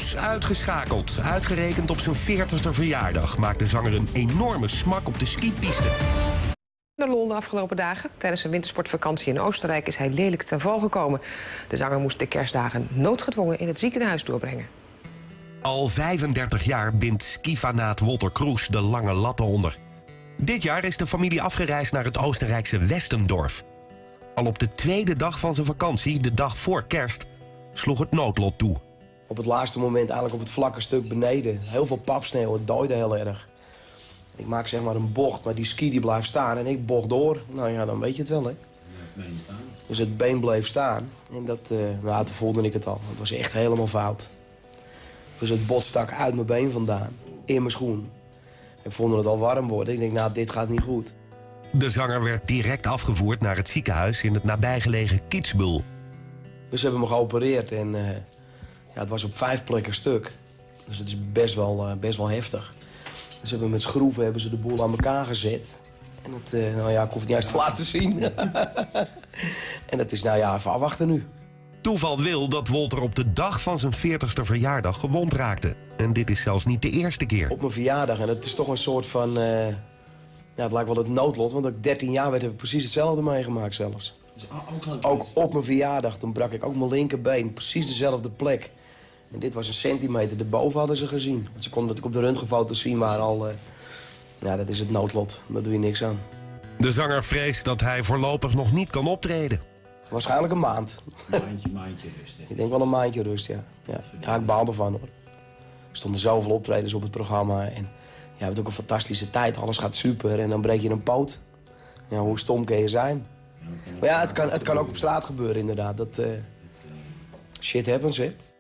Kroes uitgeschakeld. Uitgerekend op zijn 40e verjaardag maakt de zanger een enorme smak op de skipiste. De Londen afgelopen dagen. Tijdens een wintersportvakantie in Oostenrijk is hij lelijk ten val gekomen. De zanger moest de kerstdagen noodgedwongen in het ziekenhuis doorbrengen. Al 35 jaar bindt skifanaat Wolter Kroes de lange latten onder. Dit jaar is de familie afgereisd naar het Oostenrijkse Westendorf. Al op de tweede dag van zijn vakantie, de dag voor kerst, sloeg het noodlot toe. Op het laatste moment eigenlijk op het vlakke stuk beneden. Heel veel papsneeuw, het dooide heel erg. Ik maak zeg maar een bocht, maar die ski die blijft staan en ik bocht door. Nou ja, dan weet je het wel, hè. Ja, het been staan. Dus het been bleef staan. En dat, nou, toen voelde ik het al. Het was echt helemaal fout. Dus het bot stak uit mijn been vandaan, in mijn schoen. Ik vond het al warm worden. Ik denk, nou, dit gaat niet goed. De zanger werd direct afgevoerd naar het ziekenhuis in het nabijgelegen Kitzbühel. Dus ze hebben me geopereerd en ja, het was op 5 plekken stuk. Dus het is best wel heftig. Dus hebben met schroeven de boel aan elkaar gezet. En het, nou ja, ik hoef het niet eens te laten zien. En dat is, nou ja, even afwachten nu. Toeval wil dat Wolter op de dag van zijn 40e verjaardag gewond raakte. En dit is zelfs niet de eerste keer. Op mijn verjaardag, en het is toch een soort van... ja, het lijkt wel het noodlot, want ik 13 jaar werd, heb ik precies hetzelfde meegemaakt zelfs. Dus ook op mijn verjaardag, toen brak ik ook mijn linkerbeen. Precies dezelfde plek. En dit was een centimeter erboven, hadden ze gezien. Want ze konden dat ik op de röntgenfoto's zien, maar al... ja, dat is het noodlot. Daar doe je niks aan. De zanger vreest dat hij voorlopig nog niet kan optreden. Waarschijnlijk een maand. Maandje rust. Hè. Ik denk wel een maandje rust, ja. Ja, ik baal ervan, hoor. Er stonden zoveel optredens op het programma. En ja, je hebt ook een fantastische tijd. Alles gaat super en dan breek je een poot. Ja, hoe stom kan je zijn? Maar ja, het kan ook op straat gebeuren, inderdaad. Shit happens, hè.